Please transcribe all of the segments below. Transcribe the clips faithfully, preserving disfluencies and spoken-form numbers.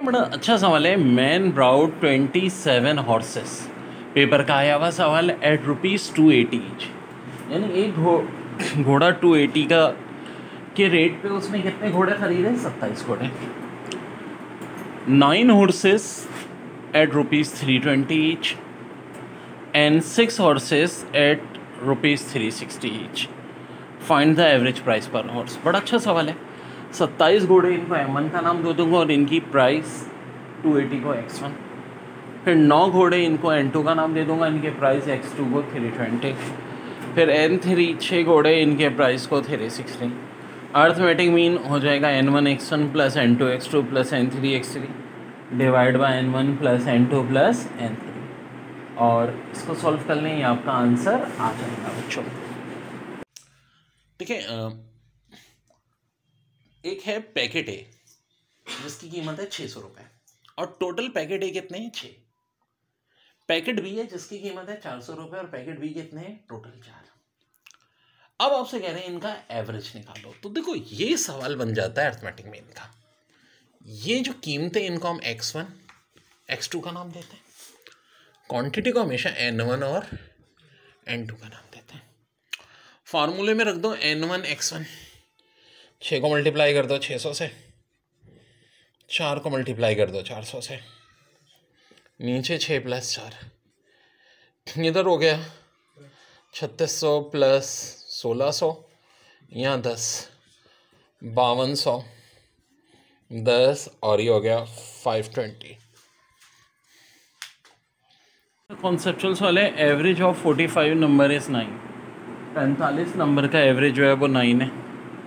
बड़ा अच्छा सवाल है। Man bought twenty seven horses, paper का आया हुआ सवाल at rupees two eighty each, यानी एक घो घोड़ा टू एटी का के रेट पे उसने कितने घोड़े खरीदे? सत्ताईस घोड़े। Nine horses at rupees three twenty each and six horses at rupees three sixty each. Find the average price per horse. बड़ा अच्छा सवाल है। सत्ताईस घोड़े, इनको एम वन का नाम दे दूँगा और इनकी प्राइस टू एटी को एक्स वन। फिर नौ घोड़े, इनको एन टू का नाम दे दूँगा, इनके प्राइस एक्स टू को थ्री ट्वेंटी। फिर एन थ्री, छः घोड़े, इनके प्राइस को थ्री सिक्सटी। अर्थमेटिक मीन हो जाएगा n one x one plus n two x two plus n three x three divide by n one plus n two plus n three, और इसको solve कर लें, आपका आंसर आ जाएगा बच्चों। ठीक है, एक है पैकेट ए जिसकी कीमत है छः सौ रुपये और टोटल पैकेट ए कितने हैं? छः। पैकेट बी है जिसकी कीमत है चार सौ रुपये और पैकेट बी कितने हैं? टोटल चार। अब आपसे कह रहे हैं इनका एवरेज निकालो। तो देखो ये सवाल बन जाता है अर्थमेटिक में इनका। ये जो कीमतें, इनको हम एक्स वन एक्स टू का नाम देते हैं, क्वांटिटी को हमेशा एन वन और एन टू का नाम देते हैं। फार्मूले में रख दो एन वन एक्स वन, छः को मल्टीप्लाई कर दो छः सौ से, चार को मल्टीप्लाई कर दो चार सौ से, नीचे छः प्लस चार, इधर हो गया छत्तीस सौ प्लस सोलह सौ, यहाँ दस, बावन सौ, दस, और ये हो गया फाइव ट्वेंटी। कॉन्सेप्चुअल सवाल है। Average of forty five number is nine. पैंतालीस नंबर का एवरेज जो है वो नाइन है।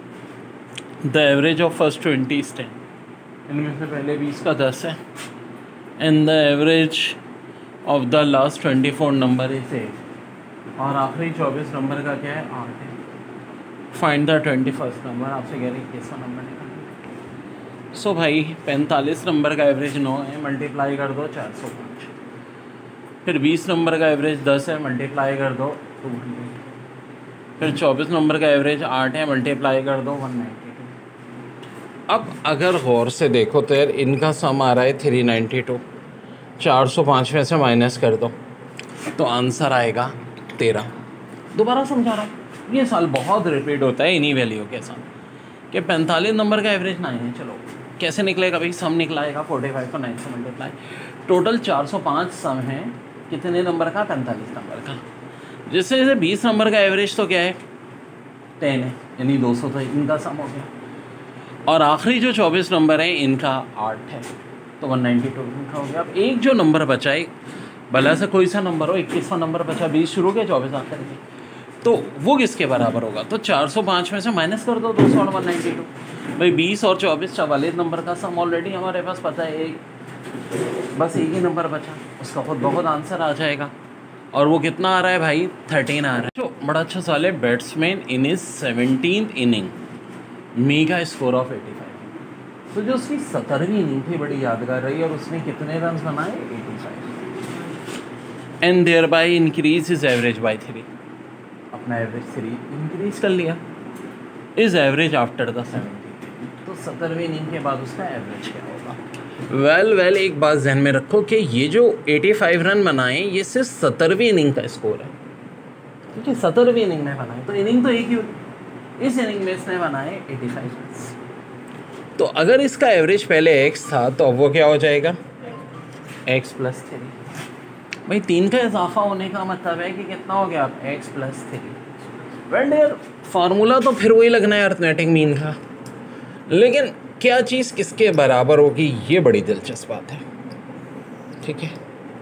The average of first twenty is ten. इनमें से पहले बीस का दस है। And the average of the last twenty four number is eight. और आखिरी चौबीस नंबर का क्या है? आठ है। Find the twenty first number. आपसे कह रही है कैसा नंबर निकालना। सो भाई पैंतालीस नंबर का एवरेज नौ है, मल्टीप्लाई कर दो चार सौ पाँच। फिर बीस नंबर का एवरेज दस है, मल्टीप्लाई कर दो टू हंड्रेड। फिर चौबीस नंबर का एवरेज आठ है, मल्टीप्लाई कर दो वन नाइन्टी टू। अब अगर गौर से देखो तो यार इनका सम आ रहा है थ्री नाइन्टी टू। चार सौ पाँच में से माइनस कर दो तो आंसर आएगा तेरह। दोबारा समझा रहा हूँ, ये साल बहुत रिपीट होता है इन्हीं वैल्यू के साथ कि पैंतालीस नंबर का एवरेज नाइन है। चलो कैसे निकलेगा भाई? सम निकलाएगा फोर्टी फाइव को नाइन से मल्टीप्लाई। टोटल चार सौ पाँच सम है कितने नंबर का? पैंतालीस नंबर का। जिससे जैसे बीस नंबर का एवरेज तो क्या है? टेन है, यानी दो सौ, तो इनका सम हो गया। और आखिरी जो चौबीस नंबर है इनका आठ है, तो वन नाइन्टी टू इनका हो गया। अब एक जो नंबर बचा है, भला से कोई सा नंबर हो, इक्कीसवां नंबर बचा, बीस शुरू के चौबीस आखिर के, तो वो किसके बराबर होगा? तो चार सौ पाँच में से माइनस कर दो दो सौ और वन नाइन्टी टू। भाई बीस और चौबीस चवालीस नंबर का सम ऑलरेडी हमारे पास पता है, एक बस एक ही नंबर बचा, उसका खुद बहुत आंसर आ जाएगा। और वो कितना आ रहा है भाई? थर्टीन आ रहा है। जो बड़ा अच्छा सवाल है। Batsman in his seventeenth inning makes a score of eighty five. तो जो उसकी सत्रहवीं इनिंग थी बड़ी यादगार रही और उसने कितने रन बनाए? Eighty five. And thereby increase his average by three. अपना एवरेज थ्री इंक्रीज कर लिया। His average after the seventy. तो सत्रहवीं इनिंग के बाद उसका एवरेज क्या होगा? वेल well, वेल well, एक बात ध्यान में रखो कि ये जो पचासी रन बनाए ये सिर्फ सत्तरवीं इनिंग का स्कोर है। ठीक है, सत्तरवीं इनिंग में बनाए, तो इनिंग तो एक ही होगी। इस इनिंग में इसने बनाए पचासी रन। तो अगर इसका एवरेज पहले x था तो अब वो क्या हो जाएगा? x plus three. भाई तीन का इजाफा होने का मतलब है कि कितना हो गया? x plus three. वेल यार फार्मूला तो फिर वही लगना है अर्थमेटिक मीन का, लेकिन क्या चीज़ किसके बराबर होगी ये बड़ी दिलचस्प बात है। ठीक है,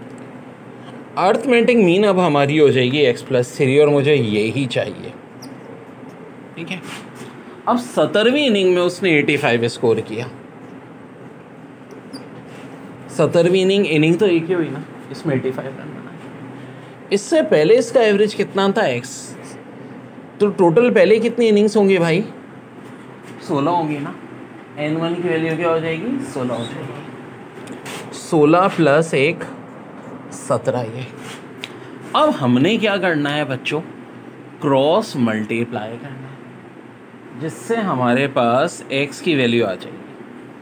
अर्थमेटिक मीन अब हमारी हो जाएगी एक्स प्लस थ्री और मुझे ये ही चाहिए। ठीक है, अब सत्तरवीं इनिंग में उसने एटी फाइव स्कोर किया। सत्तरवीं इनिंग इनिंग तो एक ही हुई ना, इसमें एटी फाइव रन बनाए। इससे पहले इसका एवरेज कितना था? एक्स। तो टोटल पहले कितनी इनिंग्स होंगी भाई? सोलह होंगी ना। एन वन की वैल्यू क्या हो जाएगी? सोलह हो जाएगी। सोलह प्लस एक सत्रह। ये अब हमने क्या करना है बच्चों? क्रॉस मल्टीप्लाई करना है, जिससे हमारे पास x की वैल्यू आ जाएगी।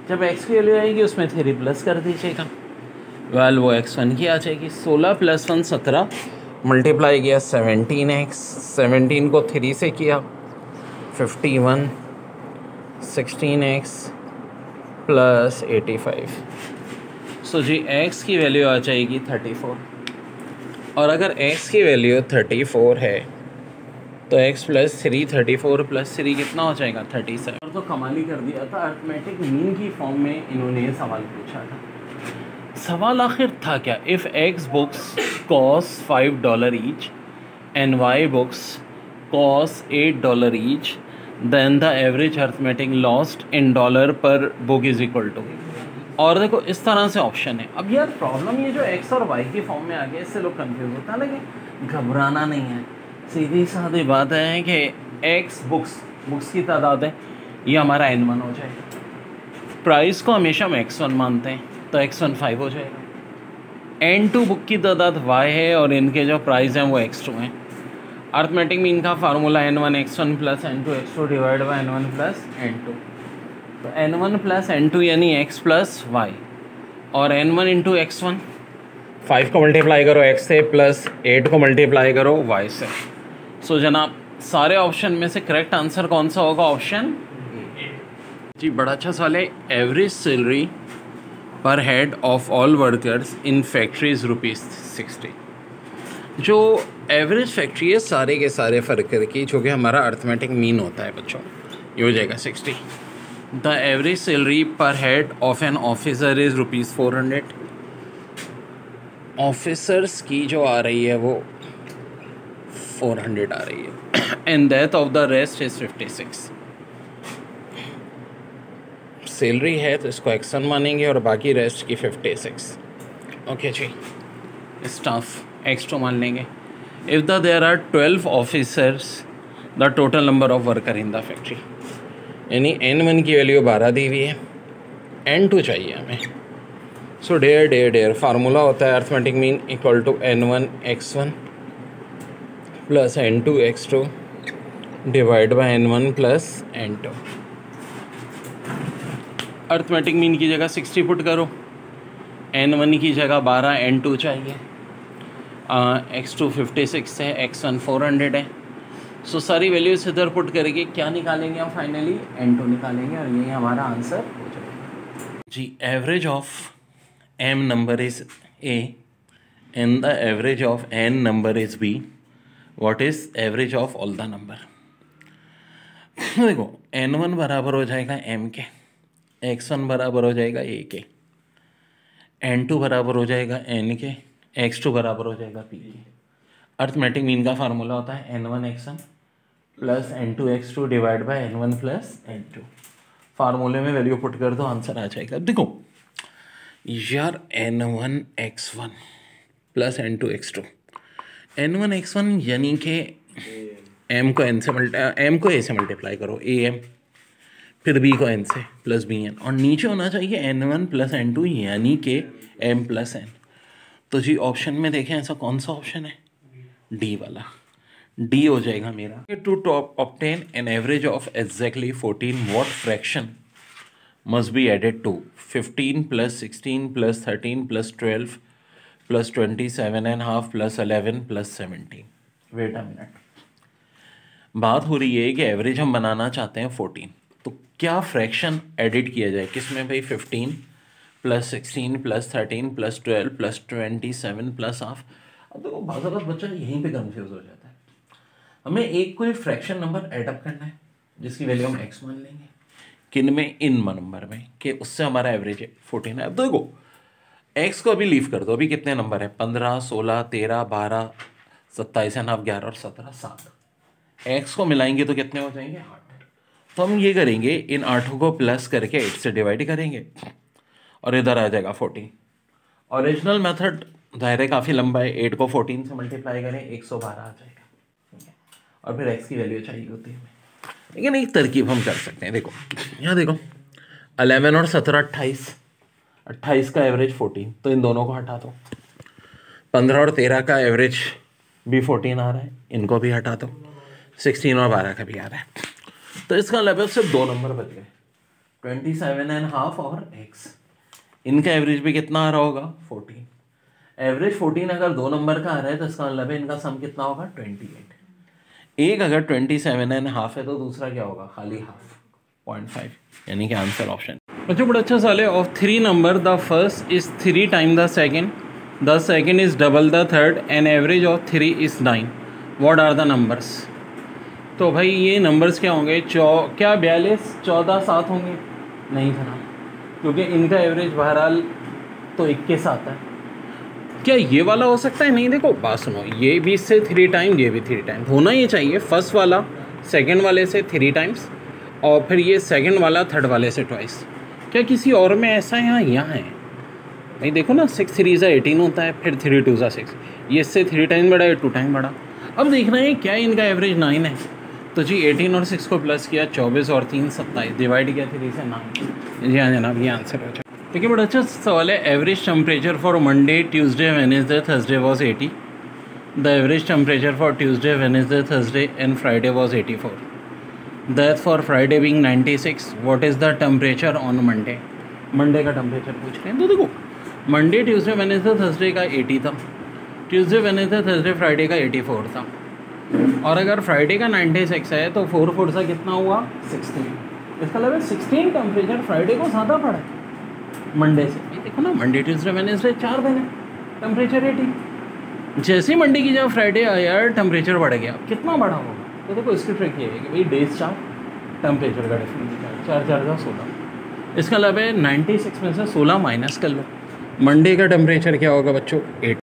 जब x की वैल्यू आएगी उसमें थ्री प्लस कर दीजिएगा, वेल वो एक्स वन की आ जाएगी। सोलह प्लस वन सत्रह, मल्टीप्लाई किया सेवनटीन एक्स, सेवनटीन को थ्री से किया fifty one, sixteen x plus eighty five. So जी x की वैल्यू आ जाएगी थर्टी फोर। और अगर x की वैल्यू थर्टी फोर है तो x plus three, thirty four plus three कितना हो जाएगा थर्टी सेवन। और तो कमाल ही कर दिया था, अर्थमेटिक मीन की फॉर्म में इन्होंने ये सवाल पूछा था। सवाल आखिर था क्या, if x books cost five dollar each and y books cost eight dollar each, then the average arithmetic lost in dollar per book is equal to. और देखो इस तरह से ऑप्शन है। अब यार प्रॉब्लम ये जो x और y की फॉर्म में आ गया, इससे लोग कंफ्यूज होता है, लेकिन घबराना नहीं है। सीधी सादी बात है कि x बुक्स बुक्स की तादाद है, ये हमारा एन वन हो जाएगा। प्राइस को हमेशा हम एक्स वन मानते हैं तो एक्स वन फाइव हो जाएगा। एन टू बुक की तादाद y है और इनके जो प्राइस हैं वो एक्स टू हैं। अर्थमेटिक मीन का formula n one x one plus n two x two divide by n one plus n two. तो n one plus n two यानी x प्लस वाई, और n one into x one, five को multiply करो x से plus eight को multiply करो y से। सो so, जनाब सारे ऑप्शन में से करेक्ट आंसर कौन सा होगा, ऑप्शन जी। बड़ा अच्छा सवाल है। Average salary per head of all workers in factories rupees sixty. जो एवरेज फैक्ट्री है सारे के सारे वर्कर की, जो कि हमारा अर्थमेटिक मीन होता है बच्चों, ये हो जाएगा sixty. The average salary per head of an officer is rupees four hundred. Officers की जो आ रही है वो फोर हंड्रेड आ रही है, and that of the rest is fifty six. Salary है तो इसको एक्स वन मानेंगे और बाकी रेस्ट की फिफ्टी सिक्स। ओके जी, स्टाफ एक्स टू मान लेंगे। If the there are twelve officers the total number of worker in the factory, यानी एन वन की वैल्यू बारह दी हुई है, एन टू चाहिए हमें। So there there there formula होता है arithmetic mean equal to n one x one plus n two x two divide by n one plus n two. Arithmetic mean की जगह सिक्सटी पुट करो, n one की जगह बारह, n two चाहिए, x two fifty six है, x one four hundred है। So so, सारी वैल्यूज इधर पुट करके क्या निकालेंगे हम, फाइनली एन टू निकालेंगे और यही हमारा आंसर हो जाएगा जी। Average of m number is a and the average of n number is b. What is average of all the number? देखो एन वन बराबर हो जाएगा m के, एक्स वन बराबर हो जाएगा a के, एन टू बराबर हो जाएगा n के, एक्स टू बराबर हो जाएगा p के। अर्थमेटिक मीन का फार्मूला होता है n one x one plus n two x two divide by n one plus n two. फार्मूले में वैल्यू पुट कर दो, आंसर आ जाएगा। देखो यार n one x one plus n two x two, n one x one यानी कि M को एन से मल्टी एम को ए से मल्टीप्लाई करो, ए एम, फिर बी को एन से प्लस बी एन, और नीचे होना चाहिए n one plus n two यानी कि एम प्लस एन। तो जी ऑप्शन में देखें ऐसा कौन सा ऑप्शन है, डी वाला, डी हो जाएगा मेरा। To obtain an average of exactly fourteen what fraction must be added to fifteen plus sixteen plus thirteen plus twelve plus twenty-seven and half plus eleven plus seventeen. Wait a minute. बात हो रही है कि average हम बनाना चाहते हैं fourteen, तो क्या फ्रैक्शन एडिट किया जाए किसमें भाई, fifteen plus sixteen plus thirteen plus twelve plus twenty seven plus half. अब देखो बहुत ज़्यादा बच्चा यहीं पे कंफ्यूज हो जाता है। हमें एक कोई फ्रैक्शन नंबर एडअप करना है जिसकी वैल्यू हम एक्स मान लेंगे, किन में, इन नंबर में, कि उससे हमारा एवरेज है फोर्टीन है। अब देखो एक्स को अभी लीव कर दो, अभी कितने नंबर है, पंद्रह, सोलह, तेरह, बारह, सत्ताईस एंड हाफ, ग्यारह और सत्रह, सात। एक्स को मिलाएंगे तो कितने हो जाएंगे, आठ। तो हम ये करेंगे, इन आठों को प्लस करके एट से डिवाइड करेंगे और इधर आ जाएगा फोर्टीन। ओरिजिनल मेथड दायरे काफ़ी लंबा है, एट को फोर्टीन से मल्टीप्लाई करें, एक सौ बारह आ जाएगा, ठीक है। और फिर एक्स की वैल्यू चाहिए होती है, लेकिन एक तरकीब हम कर सकते हैं। देखो यहाँ देखो, अलेवन और सत्रह अट्ठाईस, अट्ठाईस का एवरेज फोर्टीन, तो इन दोनों को हटा दो। पंद्रह और तेरह का एवरेज भी फोर्टीन आ रहा है, इनको भी हटा दो। सिक्सटीन और बारह का भी आ रहा है, तो इसका लेवल सिर्फ दो नंबर बच गए। ट्वेंटी सेवन एंड हाफ और एक्स, इनका एवरेज भी कितना आ रहा होगा फोर्टीन। एवरेज फोर्टीन अगर दो नंबर का आ रहा है तो इसका मतलब है इनका सम कितना होगा ट्वेंटी एट। एक अगर ट्वेंटी सेवन एंड हाफ है तो दूसरा क्या होगा खाली हाफ पॉइंट फाइव, यानी कि आंसर ऑप्शन। बच्चों बड़ा अच्छा सवाल है। Of three number the first is three time the second, the second is double the third and average of three is nine, what are the numbers. तो भाई ये नंबर्स क्या होंगे, चौ क्या बयालीस चौदह सात होंगे, नहीं था, क्योंकि इनका एवरेज बहरहाल तो इक्कीस आता है। क्या ये वाला हो सकता है, नहीं, देखो बात सुनो, ये भी इससे थ्री टाइम, ये भी थ्री टाइम होना ही चाहिए। फर्स्ट वाला सेकंड वाले से थ्री टाइम्स और फिर ये सेकंड वाला थर्ड वाले से ट्वाइस। क्या किसी और में ऐसा यहाँ यहाँ है भाई, देखो ना, सिक्स थ्री ज़ा एटीन होता है, फिर थ्री टू ज़ा सिक्स, ये इससे थ्री टाइम बढ़ा, ये टू टाइम बढ़ा। अब देखना है क्या इनका एवरेज नाइन है, तो जी एटीन और सिक्स को प्लस किया, चौबीस और तीन सत्ताईस, डिवाइड किया थ्री से नाइन। जी हाँ जनाब, ये आंसर हो जाए। ठीक है, बड़ा अच्छा सवाल है। Average temperature for Monday Tuesday Wednesday Thursday was eighty, the average temperature for Tuesday Wednesday Thursday and Friday was eighty four, that for Friday being ninety six, what is the temperature on Monday. Monday का टेम्परेचर पूछ रहे हैं, तो देखो Monday Tuesday Wednesday Thursday का eighty था, Tuesday Wednesday Thursday Friday का एटी फोर था, और अगर फ्राइडे का नाइन्टी सिक्स है तो फोर फोर सा कितना हुआ सिक्सटीन। इसका मतलब सिक्सटीन टेम्परेचर फ्राइडे को ज़्यादा पड़ा है मंडे से। ये देखो ना, मंडे ट्यूसडे वेडनेसडे चार दिन है, टेम्परेचर एटी। जैसे ही मंडे की जब फ्राइडे आया टेम्परेचर बढ़ गया, कितना बढ़ा होगा, तो देखो इसकी ट्रिक ये है कि भाई डेज चार, टेम्परेचर का डिफरेंस चार, चार का सोलह। इसका मतलब है नाइन्टी सिक्स में से सोलह माइनस कर लो, मंडे का टेम्परेचर क्या होगा बच्चों एट।